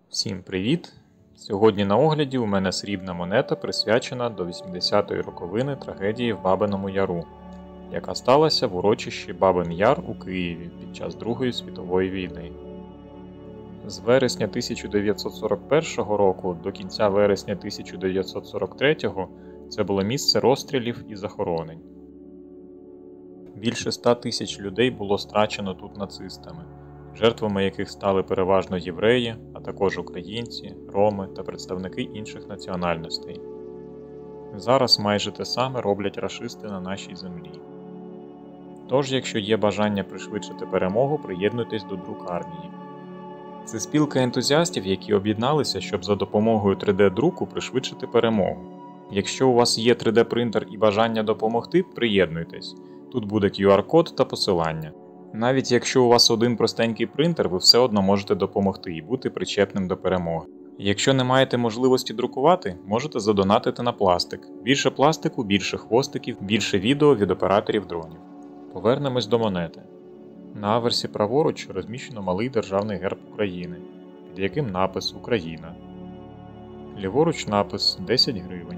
Всім привіт! Сьогодні на огляді у мене срібна монета, присвячена до 80-ї роковини трагедії в Бабиному Яру, яка сталася в урочищі Бабин Яр у Києві під час Другої світової війни. З вересня 1941 року до кінця вересня 1943 це було місце розстрілів і захоронень. Більше 100 тисяч людей було страчено тут нацистами, жертвами яких стали переважно євреї, а також українці, роми та представники інших національностей. Зараз майже те саме роблять рашисти на нашій землі. Тож, якщо є бажання пришвидшити перемогу, приєднуйтесь до друкармії. Це спілка ентузіастів, які об'єдналися, щоб за допомогою 3D-друку пришвидшити перемогу. Якщо у вас є 3D-принтер і бажання допомогти, приєднуйтесь. Тут буде QR-код та посилання. Навіть якщо у вас один простенький принтер, ви все одно можете допомогти і бути причетним до перемоги. Якщо не маєте можливості друкувати, можете задонатити на пластик. Більше пластику, більше хвостиків, більше відео від операторів дронів. Повернемось до монети. На аверсі праворуч розміщено малий державний герб України, під яким напис «Україна». Ліворуч напис 10 гривень.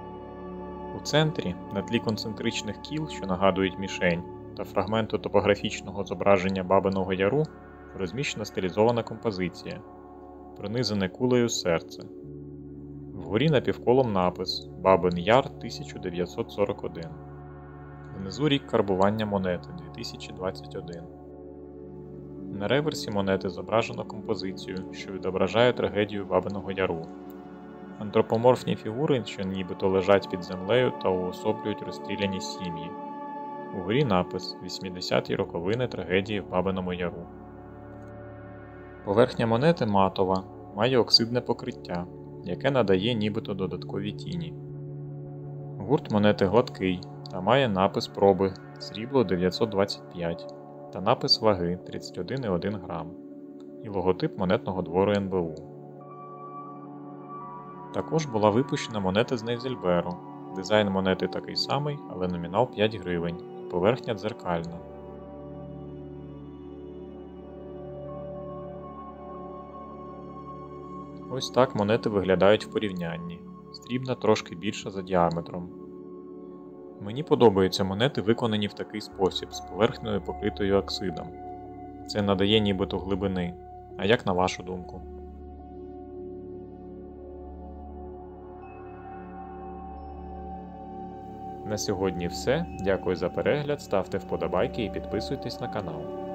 У центрі, на тлі концентричних кіл, що нагадують мішень, та фрагменту топографічного зображення Бабиного Яру, розміщена стилізована композиція, пронизане кулею серце. Вгорі напівколом напис «Бабин Яр 1941». Внизу рік карбування монети 2021. На реверсі монети зображено композицію, що відображає трагедію Бабиного Яру. Антропоморфні фігури, що нібито лежать під землею та уособлюють розстріляні сім'ї. Угорі напис «80-ті роковини трагедії в Бабиному Яру». Поверхня монети матова, має оксидне покриття, яке надає нібито додаткові тіні. Гурт монети гладкий та має напис проби срібло 925 та напис ваги 31,1 грам і логотип монетного двору НБУ. Також була випущена монета з Нейзельберу. Дизайн монети такий самий, але номінал 5 гривень. Поверхня дзеркальна. Ось так монети виглядають в порівнянні. Срібна трошки більша за діаметром. Мені подобаються монети, виконані в такий спосіб, з поверхнею покритою оксидом. Це надає нібито глибини. А як на вашу думку? На сьогодні все. Дякую за перегляд, ставте вподобайки і підписуйтесь на канал.